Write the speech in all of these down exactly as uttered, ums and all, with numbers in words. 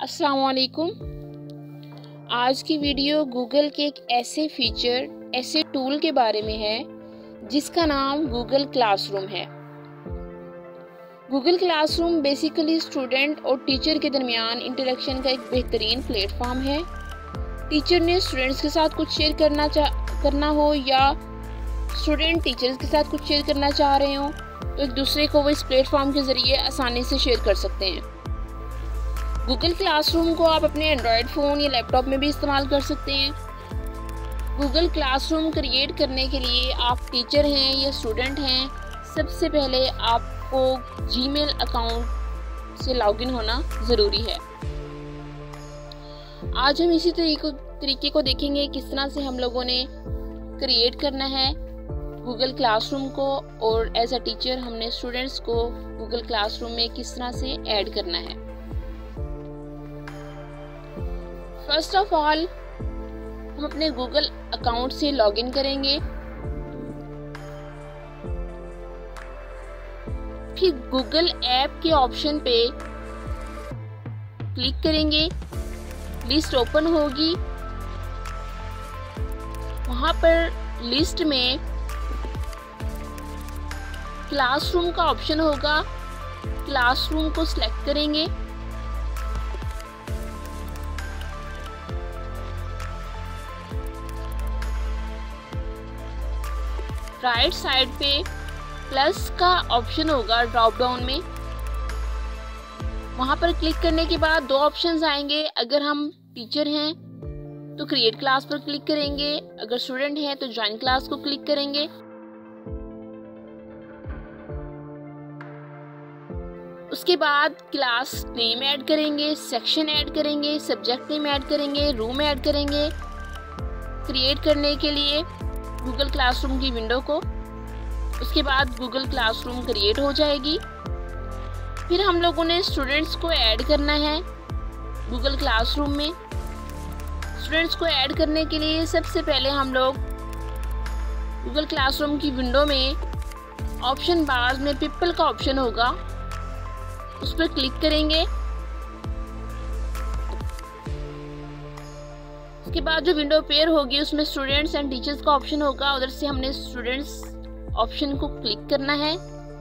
अस्सलाम वालेकुम। आज की वीडियो गूगल के एक ऐसे फीचर, ऐसे टूल के बारे में है जिसका नाम गूगल क्लासरूम है। गूगल क्लासरूम बेसिकली स्टूडेंट और टीचर के दरमियान इंटरेक्शन का एक बेहतरीन प्लेटफॉर्म है। टीचर ने स्टूडेंट्स के साथ कुछ शेयर करना चाह करना हो या स्टूडेंट टीचर्स के साथ कुछ शेयर करना चाह रहे हो तो एक दूसरे को वो इस प्लेटफॉर्म के ज़रिए आसानी से शेयर कर सकते हैं। गूगल क्लासरूम को आप अपने एंड्रॉयड फ़ोन या लैपटॉप में भी इस्तेमाल कर सकते हैं। गूगल क्लासरूम क्रिएट करने के लिए आप टीचर हैं या स्टूडेंट हैं, सबसे पहले आपको जीमेल अकाउंट से लॉगिन होना ज़रूरी है। आज हम इसी तरीके को देखेंगे किस तरह से हम लोगों ने क्रिएट करना है गूगल क्लासरूम को, और एज अ टीचर हमने स्टूडेंट्स को गूगल क्लासरूम में किस तरह से ऐड करना है। फर्स्ट ऑफ ऑल हम अपने गूगल अकाउंट से लॉगिन करेंगे, फिर गूगल ऐप के ऑप्शन पे क्लिक करेंगे, लिस्ट ओपन होगी। वहां पर लिस्ट में क्लासरूम का ऑप्शन होगा, क्लासरूम को सिलेक्ट करेंगे। राइट साइड पे प्लस का ऑप्शन होगा ड्रॉप डाउन में, वहां पर क्लिक करने के बाद दो ऑप्शंस आएंगे। अगर हम टीचर हैं तो क्रिएट क्लास पर क्लिक करेंगे, अगर स्टूडेंट हैं तो ज्वाइन क्लास को क्लिक करेंगे। उसके बाद क्लास नेम ऐड करेंगे, सेक्शन ऐड करेंगे, सब्जेक्ट नेम ऐड करेंगे, रूम ऐड करेंगे क्रिएट करने के लिए गूगल क्लासरूम की विंडो को। उसके बाद गूगल क्लासरूम क्रिएट हो जाएगी। फिर हम लोगों ने स्टूडेंट्स को ऐड करना है गूगल क्लासरूम में। स्टूडेंट्स को ऐड करने के लिए सबसे पहले हम लोग गूगल क्लासरूम की विंडो में ऑप्शन बार में पीपल का ऑप्शन होगा, उस पर क्लिक करेंगे। उसके बाद जो विंडो पेयर होगी उसमें स्टूडेंट्स एंड टीचर्स का ऑप्शन होगा, उधर से हमने स्टूडेंट्स ऑप्शन को क्लिक करना है।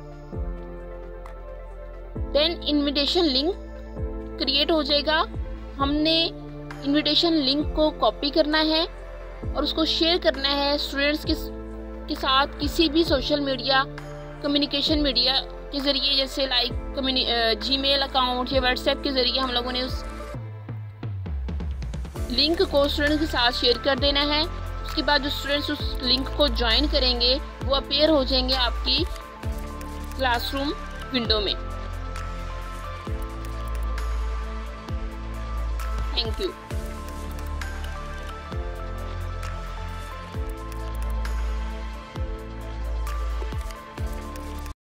देन इनविटेशन लिंक क्रिएट हो जाएगा। हमने इनविटेशन लिंक को कॉपी करना है और उसको शेयर करना है स्टूडेंट्स के, के साथ किसी भी सोशल मीडिया कम्युनिकेशन मीडिया के जरिए, जैसे लाइक जीमेल अकाउंट या व्हाट्सएप के जरिए हम लोगों ने उस लिंक को स्टूडेंट के साथ शेयर कर देना है। उसके बाद जो स्टूडेंट्स उस लिंक को ज्वाइन करेंगे वो अपीयर हो जाएंगे आपकी क्लासरूम विंडो में। Thank you.